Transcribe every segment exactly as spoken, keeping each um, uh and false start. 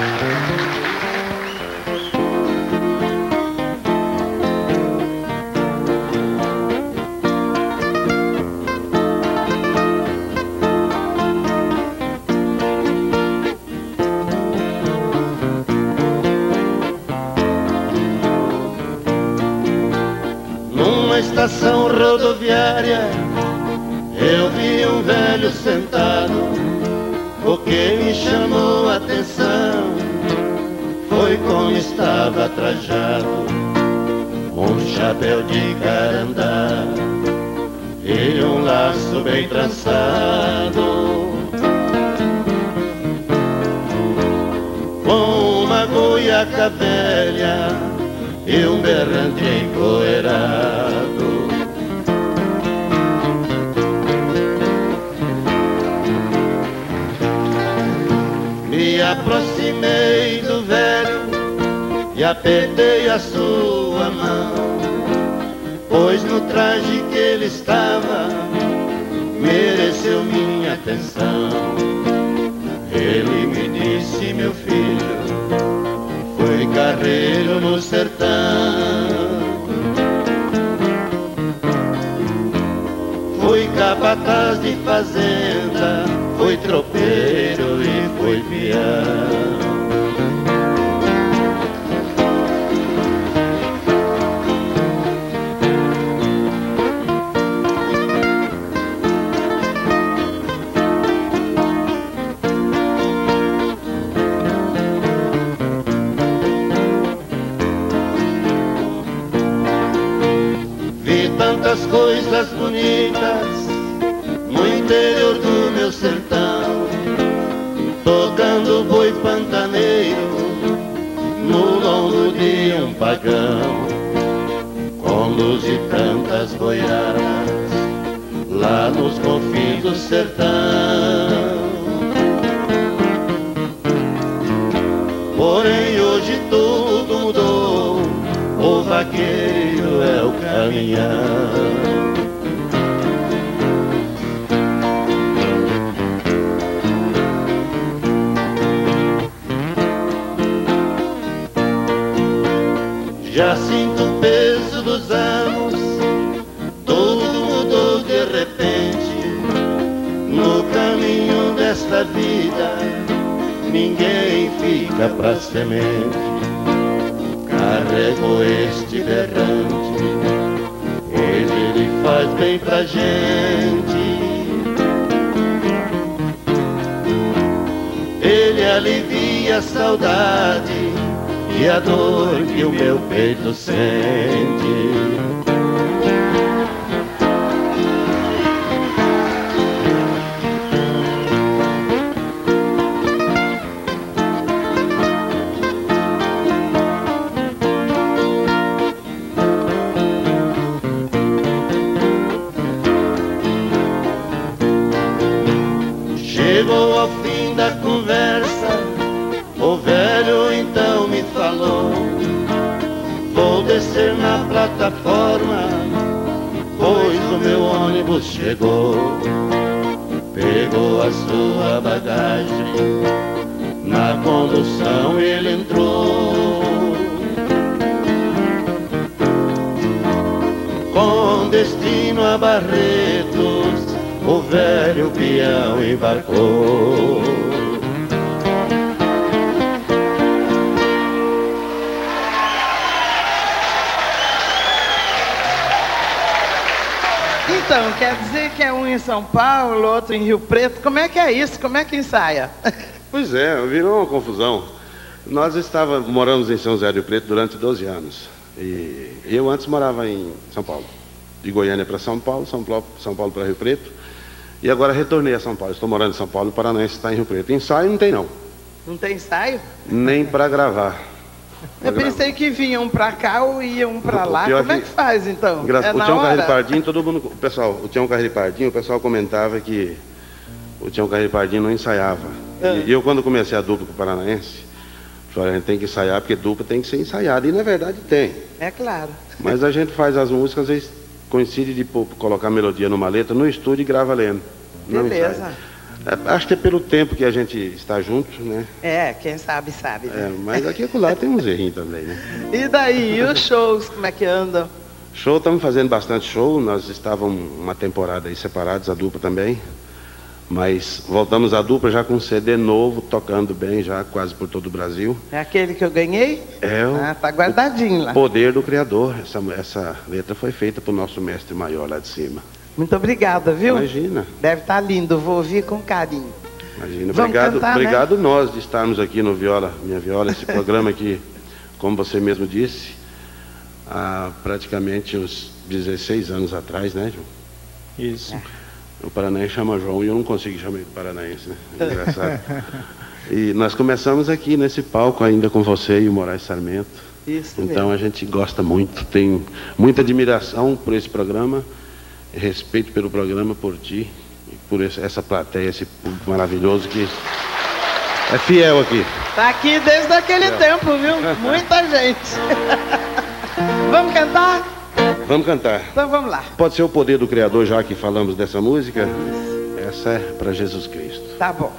Estação rodoviária eu vi um velho sentado. O que me chamou a atenção foi como estava trajado, um chapéu de carandá e um laço bem trançado, com uma goiaca velha e um berrante empoeirado. Me aproximei do velho e apertei a sua mão, pois no traje que ele estava mereceu minha atenção. Ele me disse: meu filho, fui carreiro no sertão, fui capataz de fazenda, fui tropeiro e fui peão. Tantas coisas bonitas no interior do meu sertão, tocando boi pantaneiro no lombo de um pagão, com luz de tantas boiadas lá nos confins do sertão. Porém hoje tudo mudou, o vaqueiro é o caminhão. Já sinto o peso dos anos, tudo mudou de repente. No caminho desta vida, ninguém fica pra semente. Carrego este berrante, pois ele faz bem pra gente. Ele alivia a saudade e a dor que o meu peito sente. Chegou ao fim da conversa, o velho então me falou: vou descer na plataforma, pois o meu ônibus chegou. Pegou a sua bagagem, na condução ele entrou. Com destino a Barretos, o velho peão embarcou. Então, quer dizer que é um em São Paulo, outro em Rio Preto? Como é que é isso? Como é que ensaia? Pois é, virou uma confusão. Nós estávamos, moramos em São José do Rio Preto durante doze anos. E eu antes morava em São Paulo. De Goiânia para São Paulo, São Paulo, São Paulo para Rio Preto. E agora retornei a São Paulo. Estou morando em São Paulo, o Paranaense está em Rio Preto. Ensaio não tem não. Não tem ensaio? Nem para gravar. Eu pensei que vinham pra cá ou iam pra lá. Como é que faz, então? Gra É o na Tião hora? Carreiro Pardinho, todo mundo... O pessoal, o Tião Carreiro Pardinho, o pessoal comentava que o Tião Carreiro Pardinho não ensaiava. É. E eu, quando comecei a dupla com o Paranaense, falei, a gente tem que ensaiar, porque dupla tem que ser ensaiada. E, na verdade, tem. É claro. Mas a gente faz as músicas, às vezes coincide de pô, colocar a melodia numa letra no estúdio e grava lendo. Não Beleza. ensaia. É, acho que é pelo tempo que a gente está junto, né? É, quem sabe, sabe. Né? É, mas aqui e lá tem uns errinhos também, né? E daí, e os shows, como é que andam? Show, estamos fazendo bastante show. Nós estávamos uma temporada aí separados, a dupla também. Mas voltamos à dupla já com um C D novo, tocando bem já quase por todo o Brasil. É aquele que eu ganhei? É o, ah, tá guardadinho lá. Poder do Criador. Essa, essa letra foi feita para o nosso mestre maior lá de cima. Muito obrigada, viu? Imagina. Deve estar lindo, vou ouvir com carinho. Imagina. Vamos Obrigado, cantar, obrigado né? nós de estarmos aqui no Viola, Minha Viola, esse programa que, como você mesmo disse, há praticamente uns dezesseis anos atrás, né, João? Isso. É. O paranaense chama João e eu não consigo chamar ele de paranaense, né? Engraçado. E nós começamos aqui nesse palco ainda com você e o Moraes Sarmento. Isso Então mesmo. a gente gosta muito, tem muita admiração por esse programa, respeito pelo programa, por ti, e por esse, essa plateia, esse público maravilhoso que é fiel aqui. Tá aqui desde aquele É. tempo, viu? Muita gente. Vamos cantar? Vamos cantar. Então vamos lá. Pode ser o Poder do Criador, já que falamos dessa música. Essa é para Jesus Cristo. Tá bom.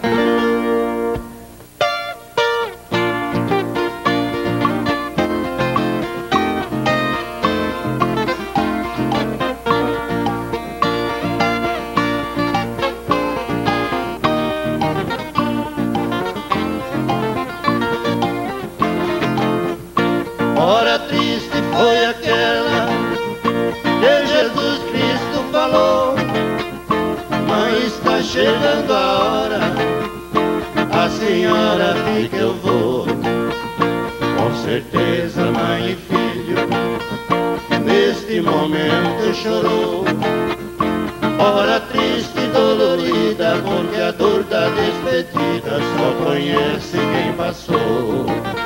Hora triste foi aquela que Jesus Cristo falou. Mãe, está chegando a hora, a senhora vi que eu vou. Com certeza, mãe e filho, neste momento chorou. Hora triste e dolorida, porque a dor da despedida só conhece quem passou.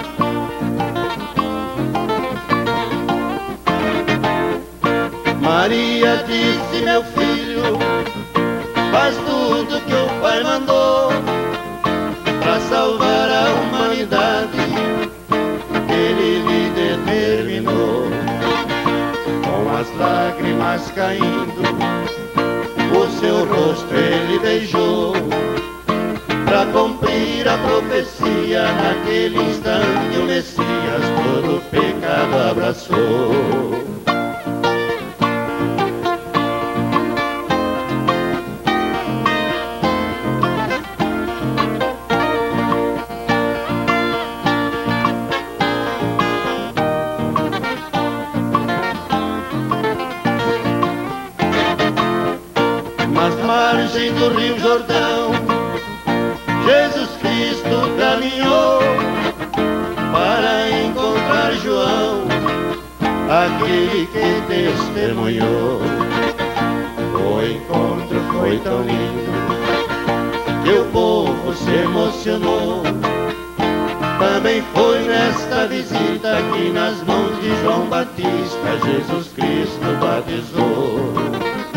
Maria disse, meu filho, faz tudo que o Pai mandou para salvar a humanidade, Ele lhe determinou. Com as lágrimas caindo, o seu rosto Ele beijou, para cumprir a profecia. Naquele instante o Messias todo o pecado abraçou. Nas margens do Rio Jordão, Jesus Cristo caminhou para encontrar João, aquele que testemunhou. O encontro foi tão lindo que o povo se emocionou. Também foi nesta visita que nas mãos de João Batista Jesus Cristo batizou.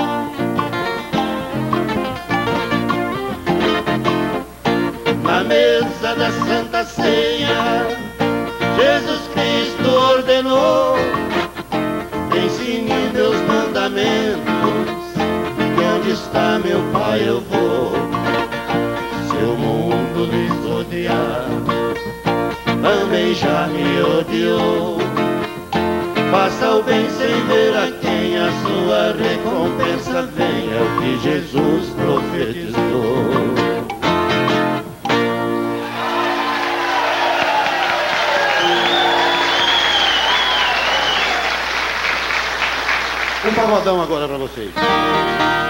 Na mesa da Santa Ceia, Jesus Cristo ordenou: ensine meus mandamentos, que onde está meu Pai eu vou. Se o mundo lhes odiar, também já me odiou. Faça o bem sem ver a quem a sua recompensa vem, é o que Jesus profetizou. Um pagodão agora para vocês.